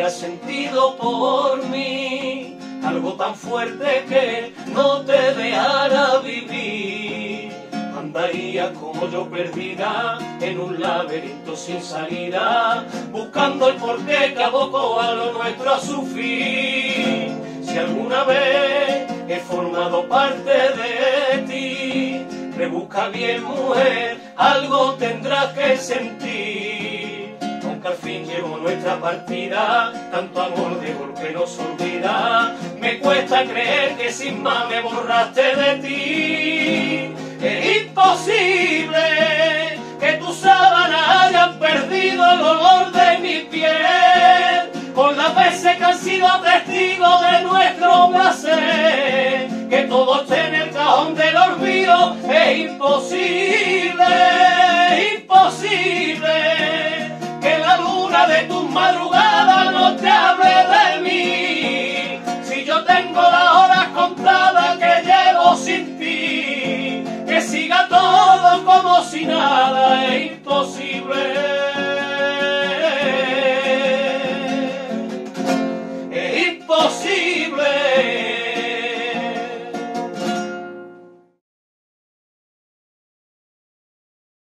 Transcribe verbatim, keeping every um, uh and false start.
tuvieras sentido por mí, algo tan fuerte que no te dejara vivir. Andaría como yo perdida en un laberinto sin salida, buscando el porqué que abocó a lo nuestro a su fin. Si alguna vez he formado parte de ti, rebusca bien, mujer, algo tendrás que sentir. Aunque al fin llevo nuestra partida, tanto amor de golpe nos olvida. Me cuesta creer que sin más me borraste de ti. Es imposible que tus sábanas hayan perdido el olor de mi piel, con las veces que han sido testigos de nuestro placer, que todo esté en el cajón del olvido. Es imposible, imposible que la luna de tus madrugadas no te hable de mí. Si yo tengo las horas contadas que llevo sin ti, que siga todo como si nada. Es imposible.